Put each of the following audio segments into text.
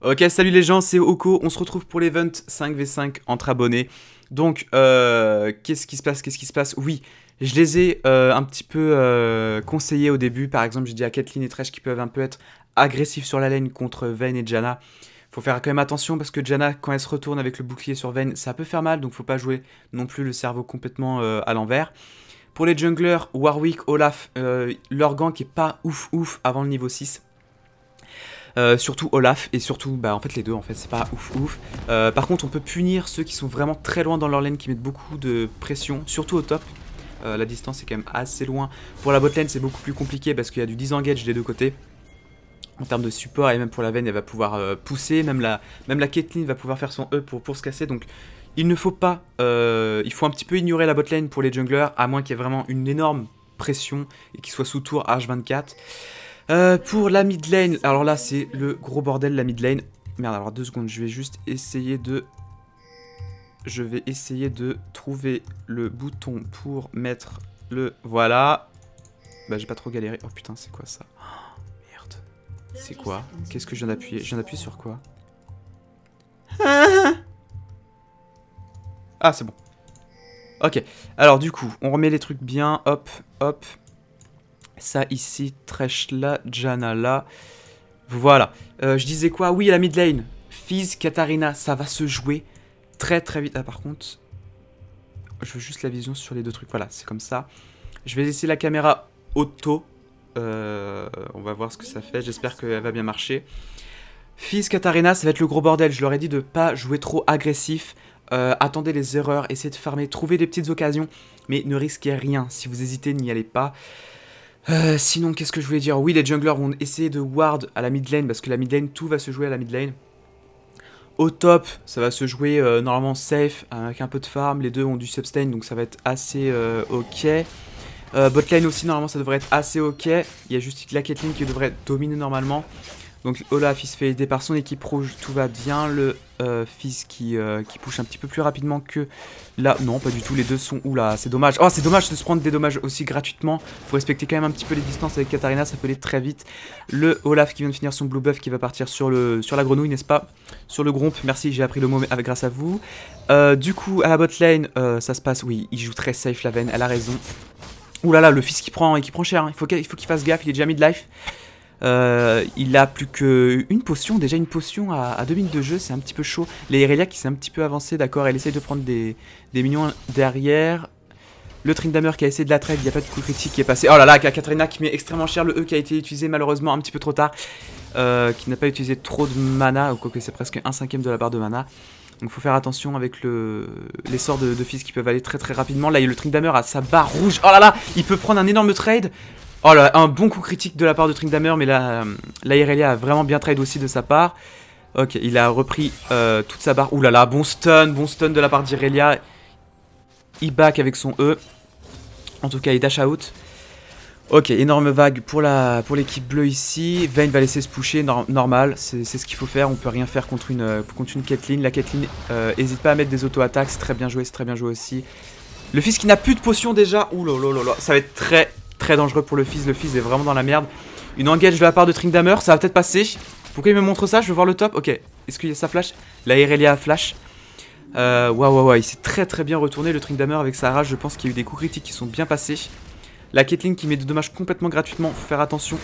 Ok, salut les gens, c'est Oko. On se retrouve pour l'event 5v5 entre abonnés. Donc, qu'est-ce qui se passe? Oui, je les ai un petit peu conseillés au début. Par exemple, j'ai dit à Kathleen et Thresh qu'ils peuvent un peu être agressifs sur la lane contre Vayne et Janna. Faut faire quand même attention parce que Janna, quand elle se retourne avec le bouclier sur Vayne, ça peut faire mal. Donc, faut pas jouer non plus le cerveau complètement à l'envers. Pour les junglers, Warwick, Olaf, leur gank est pas ouf avant le niveau 6. Surtout Olaf et surtout en fait les deux en fait c'est pas ouf. Par contre on peut punir ceux qui sont vraiment très loin dans leur lane, qui mettent beaucoup de pression, surtout au top. La distance est quand même assez loin. Pour la bot lane c'est beaucoup plus compliqué parce qu'il y a du disengage des deux côtés en termes de support, et même pour la Vayne elle va pouvoir pousser, même la Caitlyn va pouvoir faire son E pour se casser. Donc il ne faut pas, il faut un petit peu ignorer la bot lane pour les junglers, à moins qu'il y ait vraiment une énorme pression et qu'il soit sous tour H24. Pour la mid lane, alors là c'est le gros bordel la mid lane. Merde, alors 2 secondes, je vais essayer de trouver le bouton pour mettre le... Voilà. Bah j'ai pas trop galéré. Oh putain, c'est quoi ça? Oh, merde. C'est quoi? Qu'est-ce que je viens d'appuyer? Je viens d'appuyer sur quoi? Ah c'est bon. Ok, alors du coup, on remet les trucs bien, hop. Ça ici, Thresh là, Janna là. Voilà. Je disais quoi? Oui, la mid lane. Fizz, Katarina, ça va se jouer très vite. Ah par contre, je veux juste la vision sur les deux trucs. Voilà, c'est comme ça. Je vais laisser la caméra auto. On va voir ce que ça fait. J'espère qu'elle va bien marcher. Fizz, Katarina, ça va être le gros bordel. Je leur ai dit de pas jouer trop agressif. Attendez les erreurs, essayez de farmer, trouvez des petites occasions. Mais ne risquez rien. Si vous hésitez, n'y allez pas. Sinon, qu'est-ce que je voulais dire? Oui, les junglers vont essayer de ward à la mid lane, parce que la mid lane, tout va se jouer à la mid lane. Au top, ça va se jouer normalement safe, avec un peu de farm. Les deux ont du sustain, donc ça va être assez ok. Bot lane aussi, normalement, ça devrait être assez ok. Il y a juste la Caitlyn qui devrait dominer normalement. Donc Olaf, il se fait aider par son équipe rouge, tout va bien. Le Fizz qui push un petit peu plus rapidement que là. Non, pas du tout, les deux sont... Oula, c'est dommage. Oh, c'est dommage de se prendre des dommages aussi gratuitement. Faut respecter quand même un petit peu les distances avec Katarina, ça peut aller très vite. Le Olaf qui vient de finir son blue buff, qui va partir sur la grenouille, n'est-ce pas? Sur le gromp, merci, j'ai appris le mot grâce à vous. Du coup, à la bot lane, ça se passe... Oui, il joue très safe la Vayne, elle a raison. Oulala, le Fizz qui prend cher, hein. Il faut qu'il fasse gaffe, il est déjà mid-life. Il a plus qu'une potion, déjà une potion à 2 minutes de jeu, c'est un petit peu chaud. Les Irelia qui s'est un petit peu avancé, d'accord, elle essaye de prendre des minions derrière. Le Tryndamere qui a essayé de la trade, il n'y a pas de coup critique qui est passé. Oh là là, Katarina qui met extrêmement cher, le E qui a été utilisé malheureusement un petit peu trop tard, qui n'a pas utilisé trop de mana, ou quoique c'est presque 1/5 de la barre de mana. Donc faut faire attention avec les sorts de Fizz qui peuvent aller très rapidement. Là il y a le Tryndamere à sa barre rouge, oh là là, il peut prendre un énorme trade. Oh là, un bon coup critique de la part de Tryndamere, mais là, Irelia a vraiment bien trade aussi de sa part. Ok, il a repris toute sa barre. Ouh là là, bon stun de la part d'Irelia. Il back avec son E. En tout cas, il dash out. Ok, énorme vague pour l'équipe bleue ici. Vayne va laisser se pusher, normal, c'est ce qu'il faut faire. On peut rien faire contre une Caitlyn. La Caitlyn, hésite pas à mettre des auto-attaques, c'est très bien joué aussi. Le Fizz qui n'a plus de potion déjà. Ouh là là là, ça va être très dangereux pour le Fizz est vraiment dans la merde. Une engage de la part de Tryndamere, ça va peut-être passer. Pourquoi il me montre ça? Je veux voir le top. Ok, est-ce qu'il y a sa flash? La Irelia a flash. Waouh, il s'est très bien retourné le Tryndamere avec sa rage. Je pense qu'il y a eu des coups critiques qui sont bien passés. La Caitlyn qui met des dommages complètement gratuitement, faut faire attention.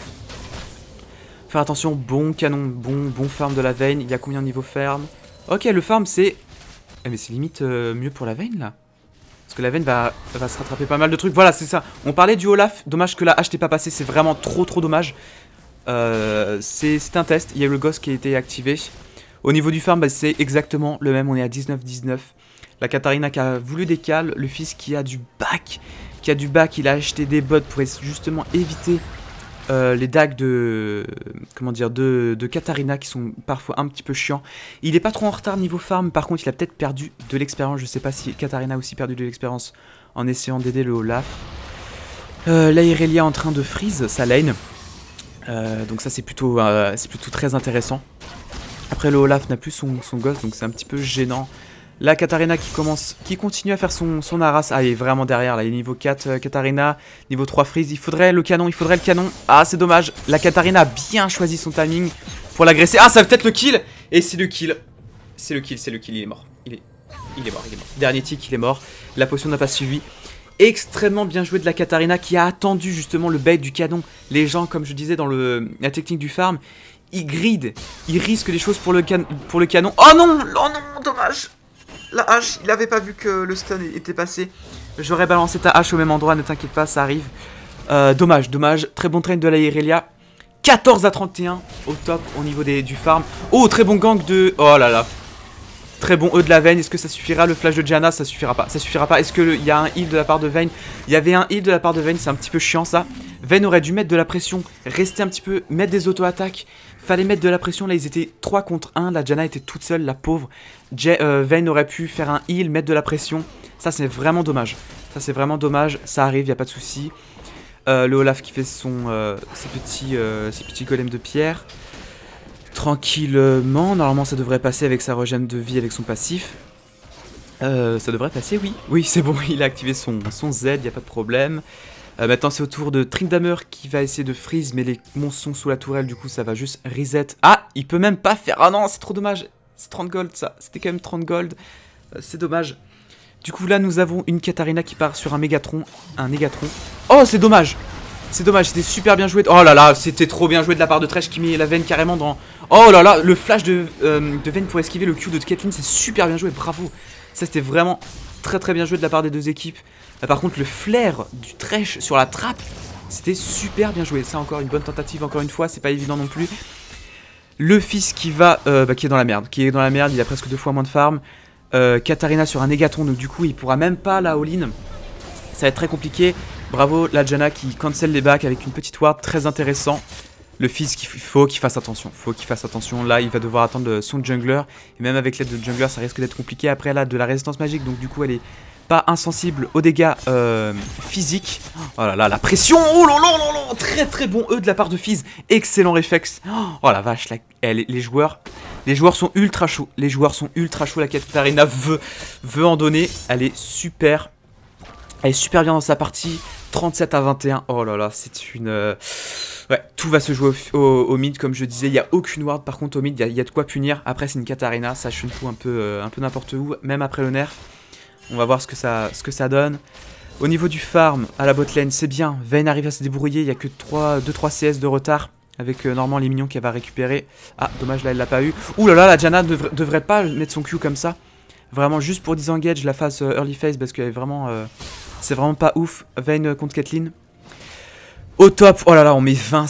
Bon canon, bon farm de la Vayne. Il y a combien de niveau farm? Ok, le farm c'est... mais c'est limite mieux pour la Vayne là. Parce que la Vayne va se rattraper pas mal de trucs. Voilà, c'est ça. On parlait du Olaf. Dommage que la hache n'ait pas passé. C'est vraiment trop dommage. C'est un test. Il y a eu le Ghost qui a été activé. Au niveau du farm, c'est exactement le même. On est à 19-19. La Katarina qui a voulu décal. Le Fizz qui a du back. Il a acheté des bots pour justement éviter les dagues de Katarina qui sont parfois un petit peu chiants. Il est pas trop en retard niveau farm, par contre il a peut-être perdu de l'expérience. Je sais pas si Katarina a aussi perdu de l'expérience en essayant d'aider le Olaf. Là Irelia en train de freeze sa lane. Donc ça c'est plutôt très intéressant. Après le Olaf n'a plus son ghost, donc c'est un petit peu gênant. La Katarina qui continue à faire son harass. Ah, il est vraiment derrière là. Il est niveau 4 Katarina, niveau 3 Freeze. Il faudrait le canon, Ah, c'est dommage. La Katarina a bien choisi son timing pour l'agresser. Ah, ça va peut-être le kill. Et c'est le kill. C'est le kill, il est mort. Il est mort. Dernier tick, il est mort. La potion n'a pas suivi. Extrêmement bien joué de la Katarina qui a attendu justement le bait du canon. Les gens, comme je disais dans la technique du farm, ils grident, ils risquent des choses pour le canon. Oh non, dommage. La hache, il avait pas vu que le stun était passé. J'aurais balancé ta hache au même endroit, ne t'inquiète pas, ça arrive. Dommage. Très bon train de la Irelia. 14 à 31 au top au niveau du farm. Oh, très bon gank de... Oh là là. Très bon E de la Vayne. Est-ce que ça suffira? Le flash de Janna, ça suffira pas. Est-ce qu'il y a un heal de la part de Vayne? Il y avait un heal de la part de Vayne, c'est un petit peu chiant ça. Vayne aurait dû mettre de la pression, rester un petit peu, mettre des auto-attaques. Fallait mettre de la pression, là ils étaient 3 contre 1. La Janna était toute seule, la pauvre. Vayne aurait pu faire un heal, mettre de la pression. Ça c'est vraiment dommage. Ça arrive, y a pas de souci. Le Olaf qui fait ses petits golems de pierre. Tranquillement, normalement ça devrait passer avec sa régène de vie avec son passif. Ça devrait passer, oui. Oui, c'est bon, il a activé son Z, y a pas de problème. Maintenant c'est au tour de Tryndamere qui va essayer de freeze, mais les monstres sont sous la tourelle, du coup ça va juste reset. Ah, il peut même pas faire... Ah non, c'est trop dommage. C'est 30 gold ça, c'était quand même 30 gold. C'est dommage. Du coup là nous avons une Katarina qui part sur un Mégatron. Oh, c'est dommage. C'était super bien joué. Oh là là, c'était trop bien joué de la part de Thresh qui met la Vayne carrément dans... Oh là là, le flash de Vayne pour esquiver le Q de Caitlyn, c'est super bien joué, bravo. Ça c'était vraiment très bien joué de la part des deux équipes. Par contre le flair du Thresh sur la trappe, c'était super bien joué. Ça encore une bonne tentative, encore une fois, c'est pas évident non plus. Le fils qui va... qui est dans la merde, il a presque 2 fois moins de farm. Katarina sur un Négatron, donc du coup il pourra même pas la all-in. Ça va être très compliqué. Bravo la Janna qui cancel les backs avec une petite ward, très intéressant. Le fils, il faut qu'il fasse attention. Là, il va devoir attendre son jungler. Et même avec l'aide de jungler, ça risque d'être compliqué. Après, là, de la résistance magique. Donc, du coup, elle est pas insensible aux dégâts physiques. Oh là là, la pression. Oh là là là là. Très bon E de la part de Fizz. Excellent réflexe. Oh la vache. Les joueurs sont ultra chauds. La Katarina veut en donner. Elle est super bien dans sa partie. 37 à 21. Oh là là, c'est une... Ouais, tout va se jouer au mid, comme je disais. Il n'y a aucune ward, par contre, au mid, il y a de quoi punir. Après, c'est une Katarina, ça chunfou un peu n'importe où, même après le nerf. On va voir ce que ça donne. Au niveau du farm, à la botlane, c'est bien. Vayne arrive à se débrouiller, il n'y a que 2-3 CS de retard. Avec normalement les minions qu'elle va récupérer. Ah, dommage, là, elle l'a pas eu. Ouh là là, la Janna devrait pas mettre son Q comme ça. Vraiment, juste pour disengage la phase early phase, parce qu'elle est vraiment... c'est vraiment pas ouf. Vayne contre Caitlyn. Au top, oh là là, on met 20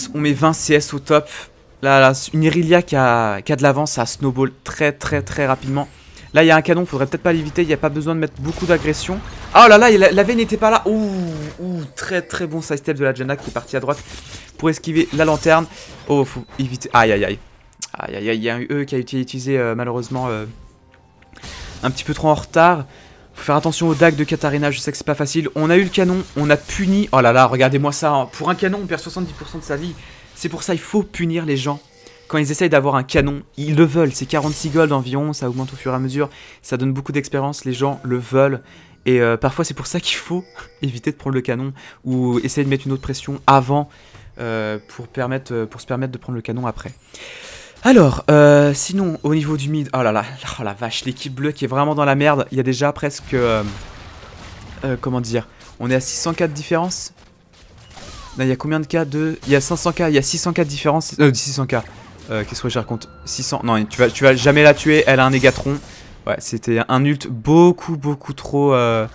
CS au top. Là, une Irelia qui a de l'avance, ça snowball très rapidement. Là, il y a un canon, faudrait peut-être pas l'éviter, il n'y a pas besoin de mettre beaucoup d'agression. Oh là là, la Vayne n'était pas là. Ouh, très bon sidestep de la Janna qui est partie à droite pour esquiver la lanterne. Oh, faut éviter. Aïe, il y a un E qui a été utilisé malheureusement un petit peu trop en retard. Faut faire attention au dague de Katarina, je sais que c'est pas facile. On a eu le canon, on a puni. Oh là là, regardez-moi ça. Hein. Pour un canon, on perd 70% de sa vie. C'est pour ça il faut punir les gens. Quand ils essayent d'avoir un canon, ils le veulent. C'est 46 gold environ, ça augmente au fur et à mesure. Ça donne beaucoup d'expérience, les gens le veulent. Et parfois c'est pour ça qu'il faut éviter de prendre le canon. Ou essayer de mettre une autre pression avant pour se permettre de prendre le canon après. Alors, sinon, au niveau du mid, oh la vache, l'équipe bleue qui est vraiment dans la merde. Il y a déjà presque, comment dire, on est à 600k de différence. Là, il y a combien de cas de... Il y a 500k, il y a 600k de différence. 600k, qu'est-ce que je raconte 600, non, tu vas jamais la tuer, elle a un Négatron. Ouais, c'était un ult beaucoup trop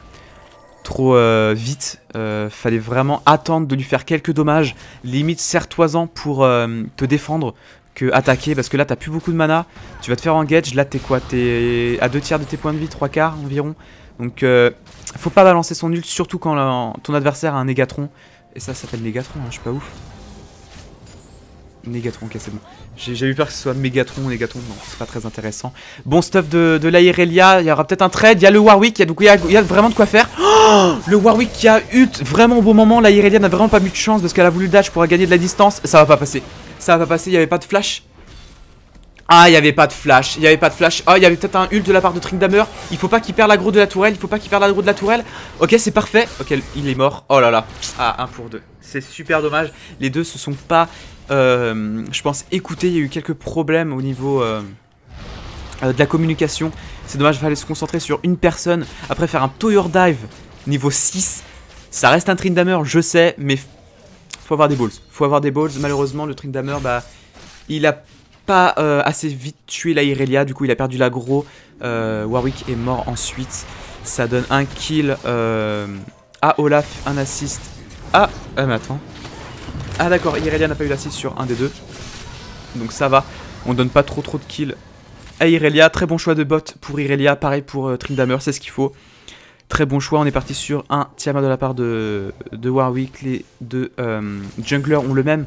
vite. Fallait vraiment attendre de lui faire quelques dommages. Limite, serre-toi-en pour te défendre que attaquer, parce que là t'as plus beaucoup de mana, tu vas te faire engage, là t'es quoi, t'es à 2 tiers de tes points de vie, 3 quarts environ, donc faut pas balancer son ult, surtout quand ton adversaire a un Négatron, et ça s'appelle Négatron, hein, je suis pas ouf. Négatron, ok c'est bon, j'ai eu peur que ce soit Mégatron ou Négatron, non c'est pas très intéressant. Bon stuff de la Irelia, il y aura peut-être un trade, il y a le Warwick, donc il y a vraiment de quoi faire. Oh, le Warwick qui a ult vraiment au bon moment, la Irelia n'a vraiment pas eu de chance parce qu'elle a voulu dash pour gagner de la distance, ça va pas passer. Ça va pas passer, il n'y avait pas de flash. Ah, il n'y avait pas de flash, il n'y avait pas de flash. Ah, il y avait peut-être un ult de la part de Tryndamere. Il faut pas qu'il perde l'aggro de la tourelle, il faut pas qu'il perde l'aggro de la tourelle. Ok, c'est parfait. Ok, il est mort. Oh là là. Ah, 1 pour 2. C'est super dommage. Les deux se sont pas, je pense, écoutés. Il y a eu quelques problèmes au niveau de la communication. C'est dommage, il fallait se concentrer sur une personne. Après, faire un tower dive niveau 6. Ça reste un Tryndamere, je sais, mais faut avoir des balls. Faut avoir des balls. Malheureusement, le Tryndamere, bah, il a pas assez vite tué la Irelia, du coup il a perdu l'aggro. Warwick est mort ensuite. Ça donne un kill à Olaf, un assist. Ah, mais attends. Ah d'accord, Irelia n'a pas eu l'assist sur un des deux. Donc ça va, on donne pas trop de kills à Irelia. Très bon choix de bot pour Irelia, pareil pour Tryndamere, c'est ce qu'il faut. Très bon choix, on est parti sur un Tiamat de la part de Warwick. Les deux junglers ont le même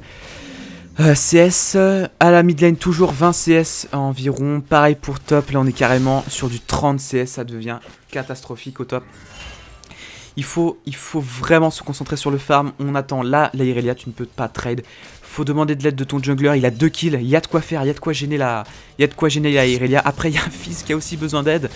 CS, à la mid lane toujours 20 CS environ, pareil pour top, là on est carrément sur du 30 CS, ça devient catastrophique au top. Il faut vraiment se concentrer sur le farm, on attend là la Irelia, tu ne peux pas trade, faut demander de l'aide de ton jungler, il a 2 kills, il y a de quoi faire, il y a de quoi gêner la Irelia, après il y a un fils qui a aussi besoin d'aide.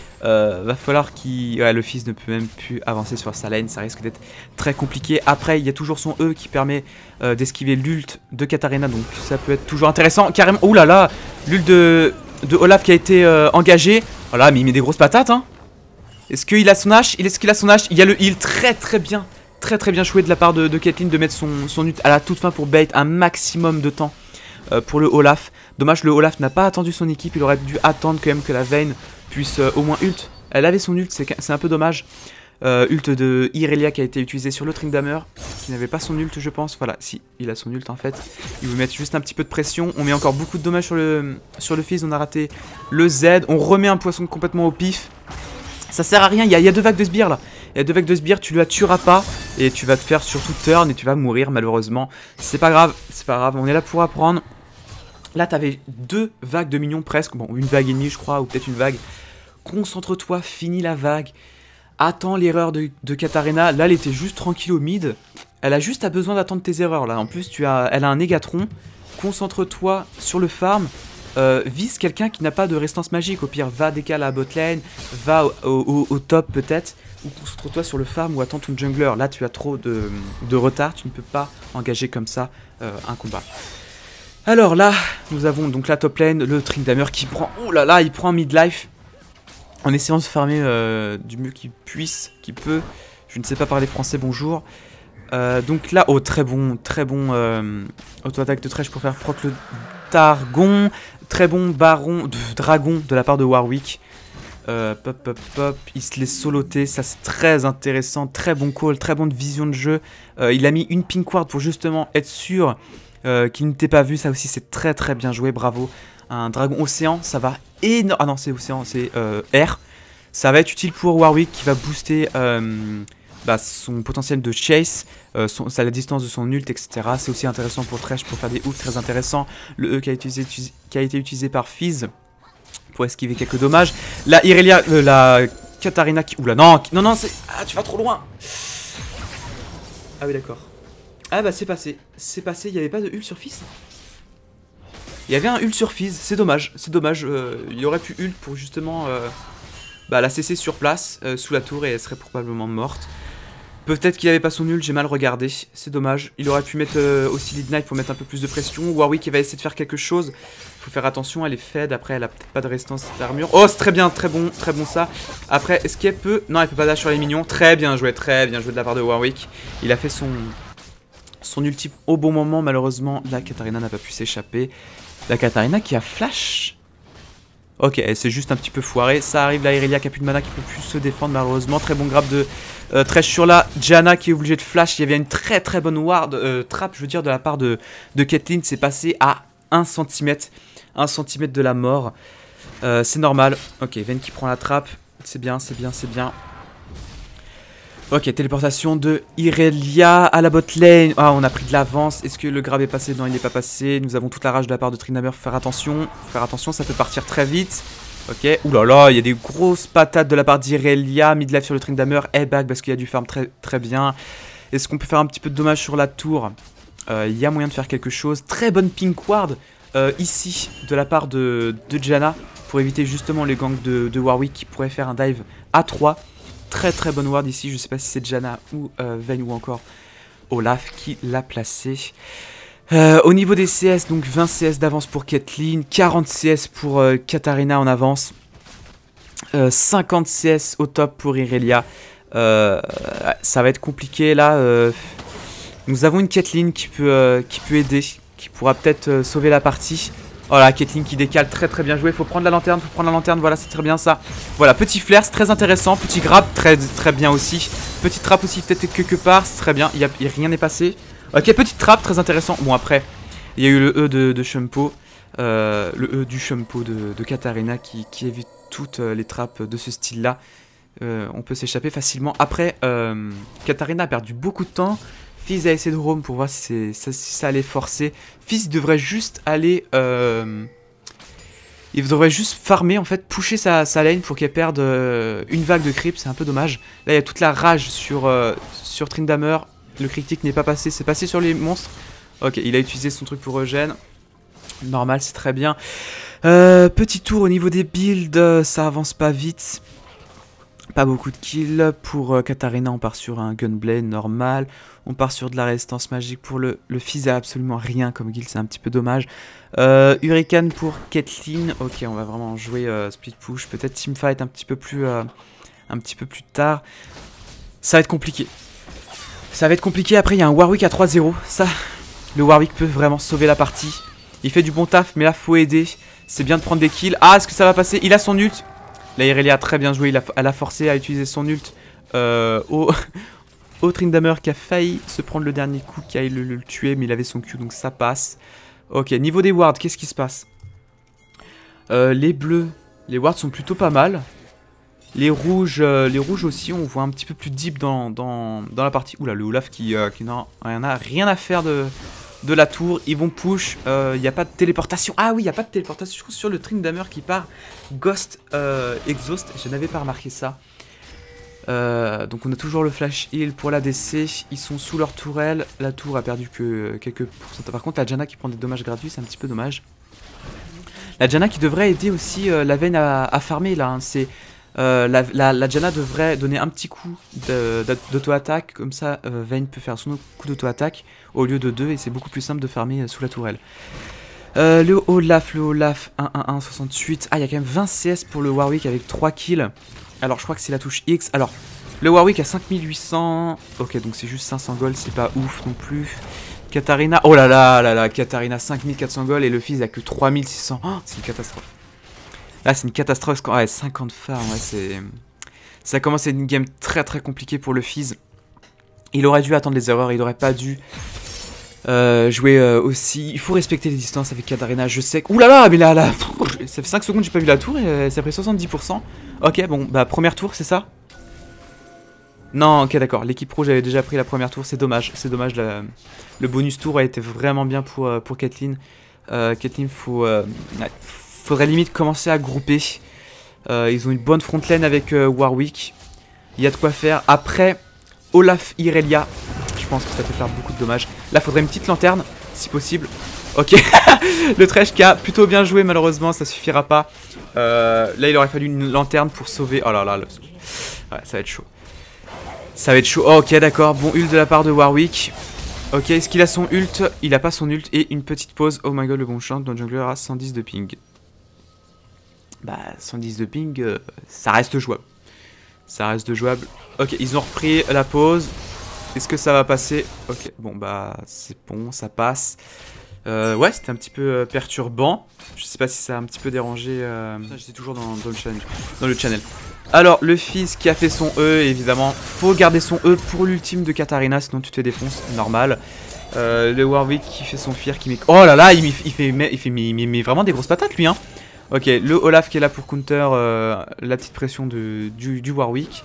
Va falloir qu'il... Ouais, le fils ne peut même plus avancer sur sa lane, ça risque d'être très compliqué. Après, il y a toujours son E qui permet d'esquiver l'ult de Katarina, donc ça peut être toujours intéressant. Carrément, ouh là là, l'ult de Olaf qui a été engagé. Voilà, mais il met des grosses patates, hein. Est-ce qu'il a son H? Est-ce qu'il a son H? Il y a le heal très bien joué de la part de Caitlyn de mettre son ult à la toute fin pour bait un maximum de temps pour le Olaf. Dommage, le Olaf n'a pas attendu son équipe, il aurait dû attendre quand même que la Vayne puisse au moins ult. Elle avait son ult, c'est un peu dommage. Ult de Irelia qui a été utilisé sur le Tryndamere, qui n'avait pas son ult je pense. Voilà, si, il a son ult en fait. Il veut mettre juste un petit peu de pression. On met encore beaucoup de dommages sur le Fizz, on a raté le Z. On remet un poisson complètement au pif. Ça sert à rien, il y a 2 vagues de sbires là. Il y a 2 vagues de sbires, tu la tueras pas. Et tu vas te faire surtout turn et tu vas mourir malheureusement. C'est pas grave, on est là pour apprendre. Là t'avais 2 vagues de minions presque, bon une vague et demie je crois, ou peut-être une vague. Concentre-toi, finis la vague. Attends l'erreur de Katarina. Là, elle était juste tranquille au mid. Elle a juste besoin d'attendre tes erreurs. Là, en plus, elle a un Négatron. Concentre-toi sur le farm. Vise quelqu'un qui n'a pas de résistance magique. Au pire, va décaler à la botlane. Va au top peut-être. Ou concentre-toi sur le farm ou attends ton jungler. Là, tu as trop de retard. Tu ne peux pas engager comme ça un combat. Alors là, nous avons donc la top lane. Le Tryndamere qui prend... Oh là là, il prend un midlife. En essayant de se farmer du mieux qu'il puisse, qu'il peut. Je ne sais pas parler français, bonjour. Donc là, oh très bon auto-attaque de Thresh pour faire proc le Targon. Très bon dragon de la part de Warwick. Il se laisse soloter, ça c'est très intéressant. Très bon call, très bonne vision de jeu. Il a mis une pink ward pour justement être sûr qu'il ne t'ait pas vu. Ça aussi c'est très bien joué, bravo. Un dragon océan, ça va énorme. Ah non, c'est océan, c'est air. Ça va être utile pour Warwick qui va booster son potentiel de chase, la distance de son ult, etc. C'est aussi intéressant pour Thresh pour faire des ults très intéressants. Le E qui a été utilisé par Fizz pour esquiver quelques dommages. La Irelia, la Katarina qui... Oula, non, c'est... Ah, tu vas trop loin. Ah oui, d'accord. Ah bah c'est passé, il n'y avait pas de ult sur Fizz. Il y avait un ult sur Fizz, c'est dommage, il aurait pu ult pour justement la cesser sur place, sous la tour, et elle serait probablement morte. Peut-être qu'il n'avait pas son ult, j'ai mal regardé, c'est dommage. Il aurait pu mettre aussi Lead Knight pour mettre un peu plus de pression. Warwick va essayer de faire quelque chose, faut faire attention, elle est fed, après elle a peut-être pas de résistance d'armure. Oh c'est très bien ça. Après, est-ce qu'elle peut... Non, elle peut pas dash sur les minions, très bien joué de la part de Warwick. Il a fait son ulti au bon moment, malheureusement la Katarina n'a pas pu s'échapper. La Katarina qui a flash. Ok, elle s'est juste un petit peu foirée. Ça arrive, la Irelia qui a plus de mana, qui peut plus se défendre malheureusement. Très bon grab de Thresh sur la Janna qui est obligée de flash. Il y avait une très bonne ward, trap je veux dire, de la part de Caitlyn. C'est passé à 1 cm. 1 cm de la mort. C'est normal. Ok, Vayne qui prend la trappe. C'est bien. Ok, téléportation de Irelia à la bot lane. Ah, on a pris de l'avance. Est-ce que le grab est passé? Non, il n'est pas passé. Nous avons toute la rage de la part de Tryndamere. Faut faire attention, ça peut partir très vite. Ok, oulala, il y a des grosses patates de la part d'Irelia. Midlife sur le Tryndamere. Back parce qu'il y a du farm très bien. Est-ce qu'on peut faire un petit peu de dommage sur la tour? Il y a moyen de faire quelque chose. Très bonne pink ward ici de la part de Janna pour éviter justement les gangs de Warwick qui pourraient faire un dive à 3. Très très bonne ward ici, je sais pas si c'est Janna ou Vayne ou encore Olaf qui l'a placé. Au niveau des CS, donc 20 CS d'avance pour Caitlyn, 40 CS pour Katarina en avance, 50 CS au top pour Irelia. Ça va être compliqué là. Nous avons une Caitlyn qui peut aider, qui pourra peut-être sauver la partie. Oh là, Caitlyn qui décale, très très bien joué. Faut prendre la lanterne, voilà, c'est très bien ça. Voilà, petit flair, c'est très intéressant. Petit grab, très très bien aussi. Petite trappe aussi, peut-être quelque part, c'est très bien. Rien n'est passé. Ok, petite trappe, très intéressant. Bon, après, il y a eu le E de Shumpo. Le E du Shumpo de Katarina qui évite toutes les trappes de ce style-là. On peut s'échapper facilement. Après, Katarina a perdu beaucoup de temps. Fizz a essayé de roam pour voir si ça allait forcer. Fizz devrait juste aller... il devrait juste farmer, en fait, pusher sa lane pour qu'elle perde une vague de creep. C'est un peu dommage. Là, il y a toute la rage sur Tryndamere. Le critique n'est pas passé. C'est passé sur les monstres. Ok, il a utilisé son truc pour regen. Normal, c'est très bien. Petit tour au niveau des builds. Ça avance pas vite. Pas beaucoup de kills. Pour Katarina, on part sur un Gunblade normal. On part sur de la résistance magique. Pour le Fizz, a absolument rien comme guild, c'est un petit peu dommage. Hurricane pour Caitlyn. Ok, on va vraiment jouer split push. Peut-être teamfight un petit peu plus tard. Ça va être compliqué. Ça va être compliqué. Après, il y a un Warwick à 3-0. Ça, le Warwick peut vraiment sauver la partie. Il fait du bon taf, mais là, faut aider. C'est bien de prendre des kills. Ah, est-ce que ça va passer? Il a son ult. La Irelia a très bien joué, elle a forcé à utiliser son ult au Tryndamere qui a failli se prendre le dernier coup, qui a le tuer, mais il avait son Q, donc ça passe. Ok, niveau des wards, qu'est-ce qui se passe? Les bleus, les wards sont plutôt pas mal. Les rouges aussi, on voit un petit peu plus deep dans la partie. Oula, le Olaf qui n'a rien à faire de la tour. Ils vont push, il n'y a pas de téléportation. Ah oui, il n'y a pas de téléportation, je trouve, sur le Tryndamere qui part Ghost Exhaust. Je n'avais pas remarqué ça. Donc on a toujours le flash heal pour l'ADC. Ils sont sous leur tourelle. La tour a perdu que quelques pourcentages. Par contre, la Janna qui prend des dommages gratuits, c'est un petit peu dommage. La Janna qui devrait aider aussi la Vayne à farmer là. Hein. C'est la Janna devrait donner un petit coup d'auto-attaque. Comme ça, Vayne peut faire son coup d'auto-attaque au lieu de 2. Et c'est beaucoup plus simple de farmer sous la tourelle. Le Olaf 1-1-1-68. Ah, il y a quand même 20 CS pour le Warwick avec 3 kills. Alors, je crois que c'est la touche X. Alors, le Warwick a 5800. Ok, donc c'est juste 500 gold, c'est pas ouf non plus. Katarina, oh là là, Katarina 5400 gold et le Fizz a que 3600. Oh, c'est une catastrophe. Là, c'est une catastrophe. Ouais, 50 farm, ouais, c'est... Ça commence à être une game très très compliquée pour le Fizz. Il aurait dû attendre les erreurs, il aurait pas dû jouer aussi. Il faut respecter les distances avec Katarina, je sais que... Ouh là là, mais là, ça fait 5 secondes que j'ai pas vu la tour et ça a pris 70%. Ok, bon, bah première tour, c'est ça? Non, ok, d'accord. L'équipe pro, j'avais déjà pris la première tour, c'est dommage. C'est dommage, le bonus tour a été vraiment bien pour Caitlyn. Caitlyn, faudrait limite commencer à grouper. Ils ont une bonne front lane avec Warwick. Il y a de quoi faire. Après, Olaf Irelia, je pense que ça peut faire beaucoup de dommages. Là, faudrait une petite lanterne, si possible. Ok, le Thresh qui a plutôt bien joué, malheureusement, ça suffira pas. Là, il aurait fallu une lanterne pour sauver. Oh là là, ouais, ça va être chaud. Ça va être chaud. Oh, ok, d'accord. Bon ult de la part de Warwick. Ok, est-ce qu'il a son ult? Il a pas son ult. Et une petite pause. Oh my god, le bon champ. Dans jungler a 110 de ping. Bah, 110 de ping, ça reste jouable. Ça reste jouable. Ok, ils ont repris la pause. Est-ce que ça va passer? Ok, bon, bah, c'est bon, ça passe. Ouais, c'était un petit peu perturbant. Je sais pas si ça a un petit peu dérangé. J'étais toujours dans le channel. Alors, le Fizz qui a fait son E, évidemment. Faut garder son E pour l'ultime de Katarina, sinon tu te défonces, normal. Le Warwick qui fait son fear, qui met... Oh là là, il met vraiment des grosses patates, lui, hein. Ok, le Olaf qui est là pour counter la petite pression du Warwick.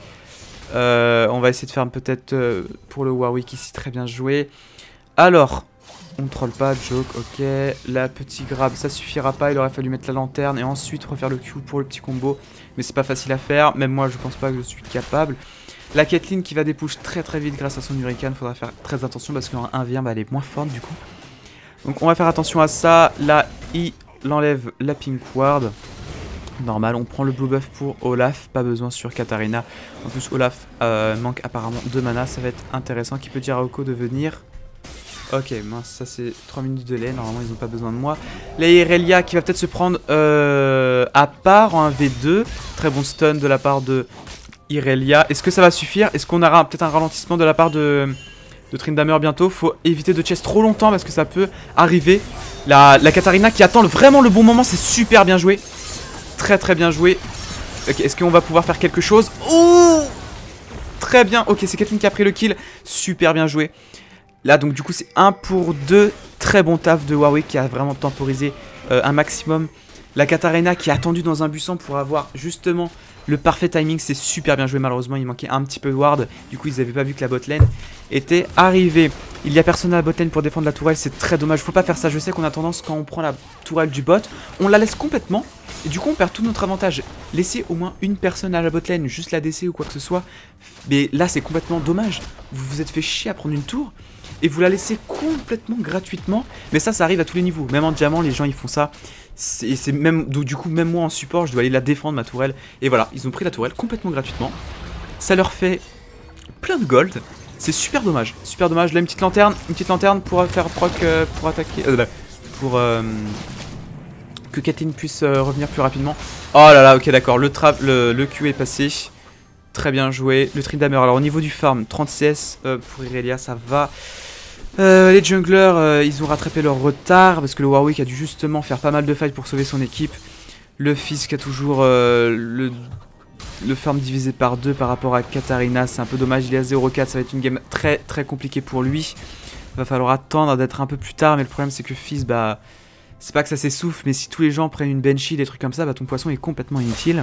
On va essayer de faire peut-être pour le Warwick ici, très bien joué. Alors... On ne troll pas, joke, ok. La petite grab, ça suffira pas. Il aurait fallu mettre la lanterne et ensuite refaire le Q pour le petit combo. Mais c'est pas facile à faire. Même moi, je pense pas que je suis capable. La Caitlyn qui va dépush très très vite grâce à son Hurricane. Faudra faire très attention parce qu'en 1v1, bah, elle est moins forte du coup. Donc on va faire attention à ça. Là, il enlève la pink ward. Normal, on prend le blue buff pour Olaf, pas besoin sur Katarina. En plus, Olaf manque apparemment de mana, ça va être intéressant. Qui peut dire à Oko de venir? Ok, mince, ça c'est 3 minutes de lait, normalement ils n'ont pas besoin de moi. La Irelia qui va peut-être se prendre à part en 1v2. Très bon stun de la part de Irelia. Est-ce que ça va suffire? Est-ce qu'on aura peut-être un ralentissement de la part de Tryndamere bientôt? Faut éviter de chase trop longtemps parce que ça peut arriver. La Katarina qui attend vraiment le bon moment, c'est super bien joué. Très très bien joué. Ok, est-ce qu'on va pouvoir faire quelque chose? Oh, très bien. Ok, c'est Caitlyn qui a pris le kill. Super bien joué. Là, donc du coup, c'est 1 pour 2. Très bon taf de Warwick qui a vraiment temporisé un maximum. La Katarina qui a attendu dans un buisson pour avoir justement le parfait timing. C'est super bien joué. Malheureusement, il manquait un petit peu de ward. Du coup, ils n'avaient pas vu que la botlane était arrivée. Il n'y a personne à la botlane pour défendre la tourelle. C'est très dommage. Faut pas faire ça. Je sais qu'on a tendance, quand on prend la tourelle du bot, on la laisse complètement. Et du coup, on perd tout notre avantage. Laissez au moins une personne à la botlane, juste la DC ou quoi que ce soit. Mais là, c'est complètement dommage. Vous vous êtes fait chier à prendre une tour. Et vous la laissez complètement gratuitement. Mais ça arrive à tous les niveaux. Même en diamant, les gens ils font ça. C'est même, du coup, même moi en support, je dois aller la défendre, ma tourelle. Et voilà, ils ont pris la tourelle complètement gratuitement. Ça leur fait plein de gold. C'est super dommage. Super dommage. Là, une petite lanterne pour faire proc, pour attaquer. Que Caitlyn puisse revenir plus rapidement. Oh là là, ok, d'accord. Le Q est passé. Très bien joué. Le Tryndamere. Alors, au niveau du farm, 30 CS pour Irelia, ça va. Les junglers, ils ont rattrapé leur retard parce que le Warwick a dû justement faire pas mal de fights pour sauver son équipe. Le Fisk a toujours le farm divisé par 2 par rapport à Katarina. C'est un peu dommage, il est à 0-4. Ça va être une game très très compliquée pour lui. Il va falloir attendre d'être un peu plus tard. Mais le problème, c'est que Fisk, bah, c'est pas que ça s'essouffle, mais si tous les gens prennent une Banshee, des trucs comme ça, bah, ton poisson est complètement inutile.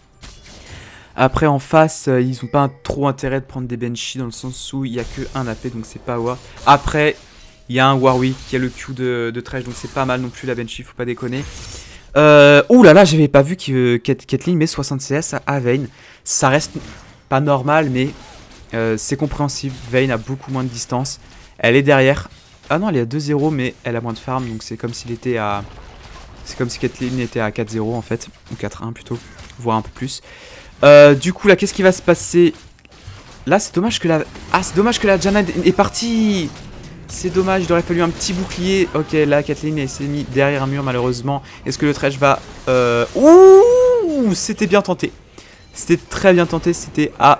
Après en face, ils n'ont pas trop intérêt de prendre des Banshee dans le sens où il n'y a que un AP, donc c'est pas War. Après, il y a un Warwick qui a le Q de Thresh, donc c'est pas mal non plus la Banshee, faut pas déconner. Ouh là là, j'avais pas vu que Caitlyn met 60 CS à Vayne. Ça reste pas normal, mais c'est compréhensible. Vayne a beaucoup moins de distance. Elle est derrière. Ah non, elle est à 2-0, mais elle a moins de farm, donc c'est comme s'il était à... C'est comme si Caitlyn était à 4-0 en fait, ou 4-1 plutôt, voire un peu plus. Du coup là, qu'est-ce qui va se passer? Là, c'est dommage que la... Ah, c'est dommage que la Janna est partie. C'est dommage, il aurait fallu un petit bouclier. Ok, là, Caitlyn s'est mis derrière un mur, malheureusement. Est-ce que le Thresh va... Ouh, c'était bien tenté. C'était très bien tenté, c'était à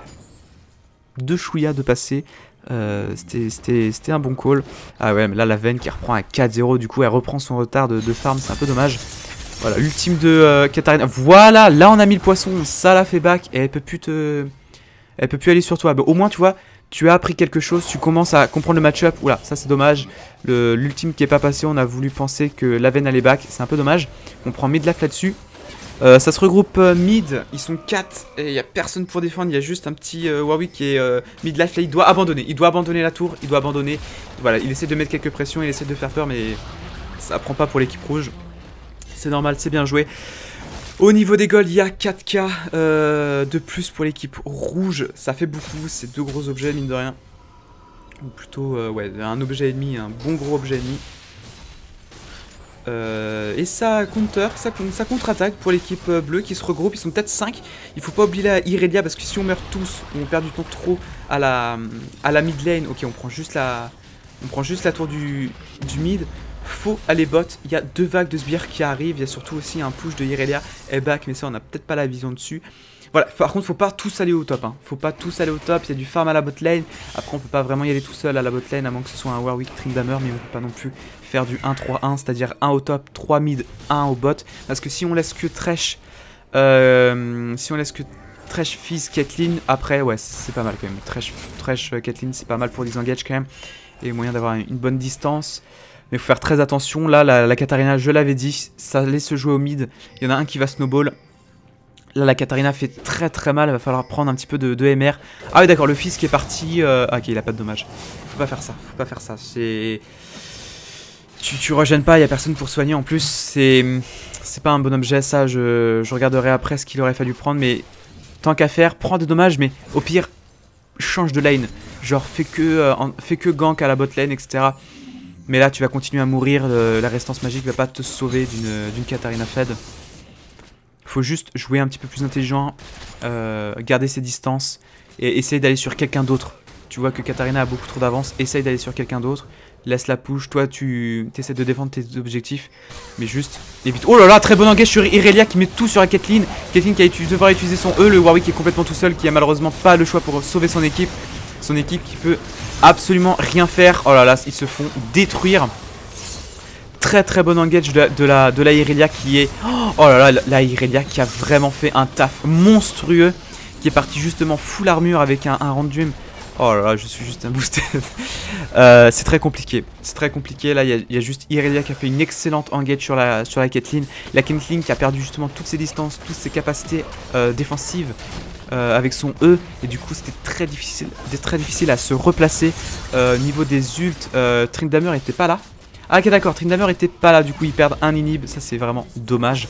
2 chouïas de passer. C'était un bon call. Ah ouais, mais là, la Vayne qui reprend à 4-0, du coup, elle reprend son retard de farm, c'est un peu dommage. Voilà, l'ultime de Katarina. Voilà, là on a mis le poisson, ça l'a fait back et elle peut plus aller sur toi. Bah, au moins, tu vois, tu as appris quelque chose, tu commences à comprendre le match-up. Oula, ça c'est dommage. L'ultime qui est pas passé, on a voulu penser que la Vayne allait back, c'est un peu dommage. On prend mid laf là-dessus. Ça se regroupe mid, ils sont 4 et il n'y a personne pour défendre. Il y a juste un petit Warwick qui est mid laf là, il doit abandonner la tour, il doit abandonner. Voilà, il essaie de mettre quelques pressions, il essaie de faire peur, mais ça prend pas pour l'équipe rouge. C'est normal, c'est bien joué. Au niveau des golds, il y a 4K de plus pour l'équipe rouge. Ça fait beaucoup, c'est 2 gros objets, mine de rien. Ou plutôt, ouais, un objet ennemi, un bon gros objet ennemi. Et ça counter, ça contre-attaque pour l'équipe bleue qui se regroupe. Ils sont peut-être 5. Il faut pas oublier la Irelia parce que si on meurt tous, on perd du temps trop à la mid lane. Ok, on prend juste la tour du mid. Faut aller bot, il y a 2 vagues de sbires qui arrivent, il y a surtout aussi un push de Irelia et back, mais ça on a peut-être pas la vision dessus. Voilà, par contre faut pas tous aller au top, hein. Faut pas tous aller au top, il y a du farm à la bot lane, après on peut pas vraiment y aller tout seul à la bot lane à moins que ce soit un Warwick Tryndamere, mais on peut pas non plus faire du 1-3-1, c'est-à-dire 1 au top, 3 mid, 1 au bot, parce que si on laisse que Thresh, Fizz, Caitlyn, après ouais c'est pas mal quand même, Thresh, Caitlyn c'est pas mal pour disengage quand même, et moyen d'avoir une bonne distance. Mais il faut faire très attention. Là, la Katarina, je l'avais dit, ça laisse se jouer au mid. Il y en a un qui va snowball. Là, la Katarina fait très très mal. Il va falloir prendre un petit peu de MR. Ah oui, d'accord, le fils qui est parti. Ok, il a pas de dommage. Faut pas faire ça. Faut pas faire ça. C'est... Tu regènes pas, il n'y a personne pour soigner. En plus, c'est pas un bon objet. Ça, je regarderai après ce qu'il aurait fallu prendre. Mais tant qu'à faire, prends des dommages. Mais au pire, change de lane. Genre, fais que gank à la bot lane, etc. Mais là, tu vas continuer à mourir. La résistance magique va pas te sauver d'une Katarina Fed. Faut juste jouer un petit peu plus intelligent, garder ses distances et essayer d'aller sur quelqu'un d'autre. Tu vois que Katarina a beaucoup trop d'avance, essaye d'aller sur quelqu'un d'autre. Laisse la push, toi tu essaies de défendre tes objectifs, mais juste évite. Oh là là, très bon engage sur Irelia qui met tout sur la Caitlyn. Caitlyn qui devra utiliser son E, le Warwick est complètement tout seul, qui a malheureusement pas le choix pour sauver son équipe. Son équipe qui peut absolument rien faire. Oh là là, ils se font détruire. Très très bon engage de la Irelia qui est... Oh là là, la Irelia qui a vraiment fait un taf monstrueux, qui est parti justement full armure avec un Random. Oh là là, je suis juste un boosted. C'est très compliqué. C'est très compliqué. Là, il y a juste Irelia qui a fait une excellente engage sur la Caitlyn. La Caitlyn qui a perdu justement toutes ses distances, toutes ses capacités défensives avec son E. Et du coup, c'était très difficile à se replacer. Niveau des ults, Tryndamere était pas là. Ah ok d'accord, Tryndamere était pas là. Du coup, ils perdent un inhib. Ça, c'est vraiment dommage.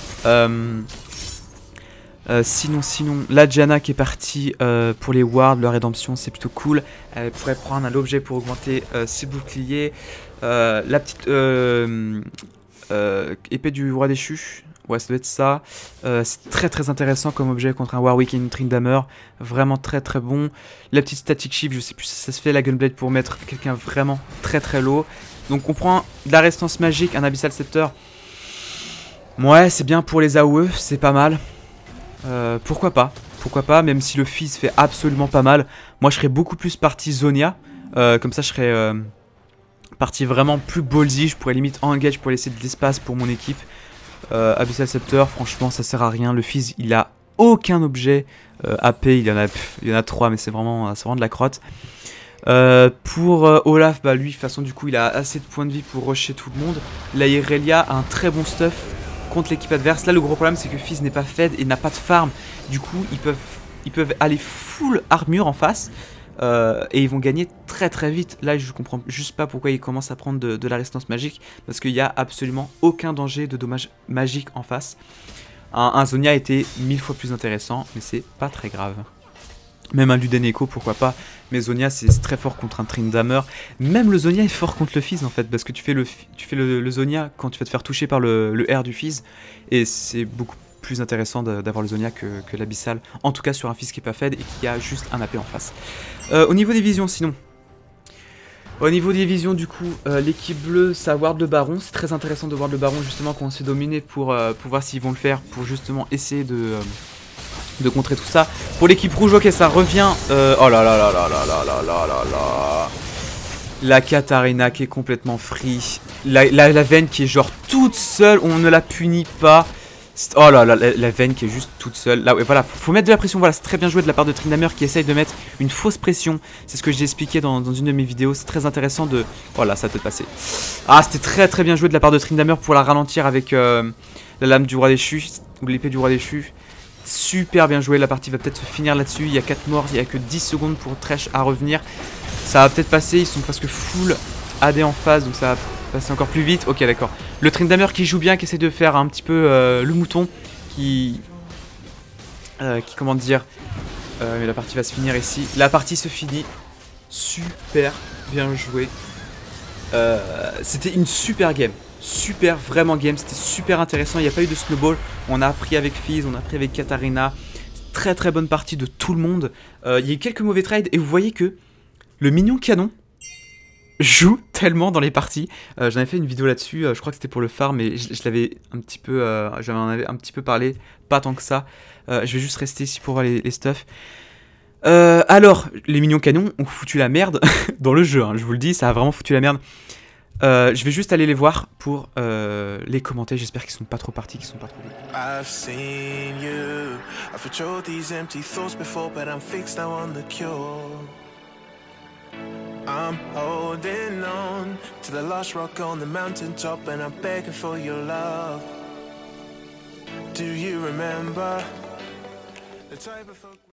Sinon, la Janna qui est partie pour les wards, leur rédemption, c'est plutôt cool. Elle pourrait prendre un objet pour augmenter ses boucliers. La petite épée du roi déchu, ouais, ça doit être ça. C'est très très intéressant comme objet contre un Warwick et une Tryndamere. Vraiment très très bon. La petite static shift, je sais plus si ça se fait, la Gunblade pour mettre quelqu'un vraiment très très low. Donc on prend de la résistance magique, un Abyssal Scepter. Ouais, c'est bien pour les AOE, c'est pas mal. Pourquoi pas, même si le fizz fait absolument pas mal. Moi je serais beaucoup plus parti Zhonya, comme ça je serais parti vraiment plus ballsy, je pourrais limite engage pour laisser de l'espace pour mon équipe. Abyssal Scepter, franchement ça sert à rien, le fizz il a aucun objet, AP il y en a 3 mais c'est vraiment de la crotte. Pour Olaf, bah lui de toute façon du coup il a assez de points de vie pour rusher tout le monde. La Irelia a un très bon stuff contre l'équipe adverse. Là le gros problème c'est que Fizz n'est pas fed et n'a pas de farm. Du coup ils peuvent aller full armure en face et ils vont gagner très très vite. Là je comprends juste pas pourquoi ils commencent à prendre de la résistance magique, parce qu'il n'y a absolument aucun danger de dommage magique en face. Un Zhonya était 1000 fois plus intéressant, mais c'est pas très grave. Même un Luden Echo, pourquoi pas. Mais Zhonya, c'est très fort contre un Tryndamere. Même le Zhonya est fort contre le Fizz, en fait. Parce que tu fais le Zhonya quand tu vas te faire toucher par le R du Fizz. Et c'est beaucoup plus intéressant d'avoir le Zhonya que l'Abyssal. En tout cas, sur un Fizz qui est pas fed et qui a juste un AP en face. Au niveau des visions, sinon. Au niveau des visions, du coup, l'équipe bleue, ça ward le Baron. C'est très intéressant de ward le Baron, justement, quand on s'est dominé pour voir s'ils vont le faire. Pour justement essayer de contrer tout ça. Pour l'équipe rouge, ok, ça revient. Oh là là là là là là là là là là. La Katarina qui est complètement free. La Vayne qui est genre toute seule, on ne la punit pas. Oh là là, la Vayne qui est juste toute seule. Là, ouais, voilà, faut mettre de la pression. Voilà, c'est très bien joué de la part de Tryndamere qui essaye de mettre une fausse pression. C'est ce que j'ai expliqué dans une de mes vidéos. C'est très intéressant de... Voilà, ça peut passer. Ah, c'était très très bien joué de la part de Tryndamere pour la ralentir avec la lame du roi déchu, ou l'épée du roi déchu. Super bien joué, la partie va peut-être se finir là-dessus. Il y a 4 morts, il n'y a que 10 secondes pour Thresh à revenir. Ça va peut-être passer, ils sont presque full AD en phase, donc ça va passer encore plus vite. Ok, d'accord. Le Tryndamere qui joue bien, qui essaie de faire un petit peu le mouton, qui comment dire, mais la partie va se finir ici. La partie se finit. Super bien joué. C'était une super game. Super, vraiment game, c'était super intéressant, il n'y a pas eu de snowball, on a appris avec Fizz, on a appris avec Katarina, très très bonne partie de tout le monde. Il y a eu quelques mauvais trades et vous voyez que le mignon canon joue tellement dans les parties. J'en avais fait une vidéo là-dessus, je crois que c'était pour le farm, mais je l'avais un petit peu, j'en avais un petit peu parlé, pas tant que ça. Je vais juste rester ici pour voir les stuffs. Alors, les mignons canons ont foutu la merde dans le jeu, hein, je vous le dis, ça a vraiment foutu la merde. Je vais juste aller les voir pour les commenter. J'espère qu'ils sont pas trop partis, qu'ils sont pas trop vite. I've seen you. I've patrolled these empty thoughts before, but I'm fixed now on the cure. I'm holding on to the last rock on the mountaintop, and I'm begging for your love. Do you remember the type of